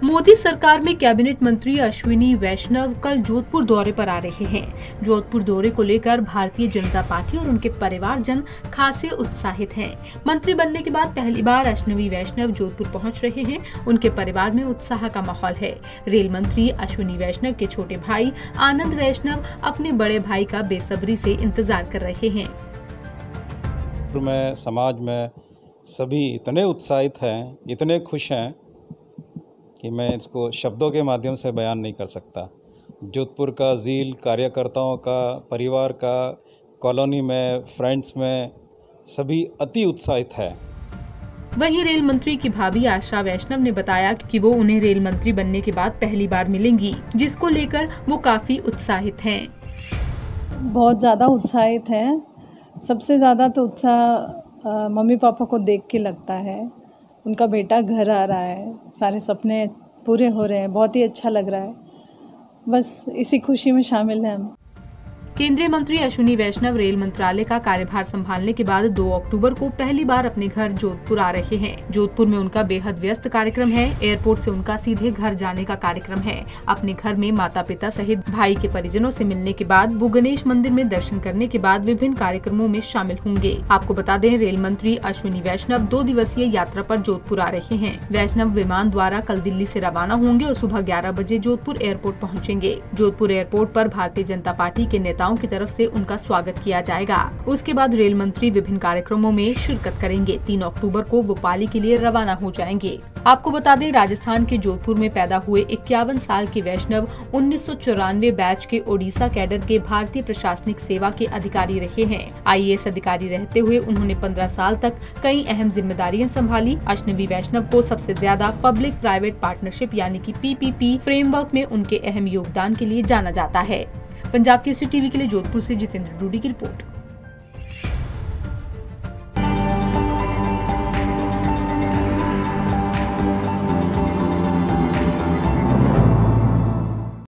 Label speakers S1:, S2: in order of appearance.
S1: मोदी सरकार में कैबिनेट मंत्री अश्विनी वैष्णव कल जोधपुर दौरे पर आ रहे हैं। जोधपुर दौरे को लेकर भारतीय जनता पार्टी और उनके परिवारजन खासे उत्साहित हैं। मंत्री बनने के बाद पहली बार अश्विनी वैष्णव जोधपुर पहुंच रहे हैं। उनके परिवार में उत्साह का माहौल है। रेल मंत्री अश्विनी वैष्णव के छोटे भाई आनंद वैष्णव अपने बड़े भाई का बेसब्री से इंतजार कर रहे हैं।
S2: समाज में सभी इतने उत्साहित हैं, इतने खुश हैं कि मैं इसको शब्दों के माध्यम से बयान नहीं कर सकता। जोधपुर का ज़ील, कार्यकर्ताओं का, परिवार का, कॉलोनी में, फ्रेंड्स में सभी अति उत्साहित है।
S1: वहीं रेल मंत्री की भाभी आशा वैष्णव ने बताया कि वो उन्हें रेल मंत्री बनने के बाद पहली बार मिलेंगी, जिसको लेकर वो काफी उत्साहित हैं।
S3: बहुत ज़्यादा उत्साहित हैं। सबसे ज़्यादा तो उत्साह मम्मी पापा को देख के लगता है। उनका बेटा घर आ रहा है, सारे सपने पूरे हो रहे हैं, बहुत ही अच्छा लग रहा है। बस इसी खुशी में शामिल हैं हम।
S1: केंद्रीय मंत्री अश्विनी वैष्णव रेल मंत्रालय का कार्यभार संभालने के बाद 2 अक्टूबर को पहली बार अपने घर जोधपुर आ रहे हैं। जोधपुर में उनका बेहद व्यस्त कार्यक्रम है। एयरपोर्ट से उनका सीधे घर जाने का कार्यक्रम है। अपने घर में माता पिता सहित भाई के परिजनों से मिलने के बाद वो गणेश मंदिर में दर्शन करने के बाद विभिन्न कार्यक्रमों में शामिल होंगे। आपको बता दें, रेल मंत्री अश्विनी वैष्णव 2 दिवसीय यात्रा पर जोधपुर आ रहे हैं। वैष्णव विमान द्वारा कल दिल्ली से रवाना होंगे और सुबह 11 बजे जोधपुर एयरपोर्ट पहुँचेंगे। जोधपुर एयरपोर्ट पर भारतीय जनता पार्टी के नेताओं की तरफ से उनका स्वागत किया जाएगा। उसके बाद रेल मंत्री विभिन्न कार्यक्रमों में शिरकत करेंगे। 3 अक्टूबर को वो पाली के लिए रवाना हो जाएंगे। आपको बता दें, राजस्थान के जोधपुर में पैदा हुए 51 साल के वैष्णव 1994 बैच के ओडिशा कैडर के भारतीय प्रशासनिक सेवा के अधिकारी रहे हैं। IAS अधिकारी रहते हुए उन्होंने 15 साल तक कई अहम जिम्मेदारियां संभाली। अश्विनी वैष्णव को सबसे ज्यादा पब्लिक प्राइवेट पार्टनरशिप यानी कि PPP फ्रेमवर्क में उनके अहम योगदान के लिए जाना जाता है। पंजाब केसरी टीवी के लिए जोधपुर से जितेंद्र डूडी की रिपोर्ट।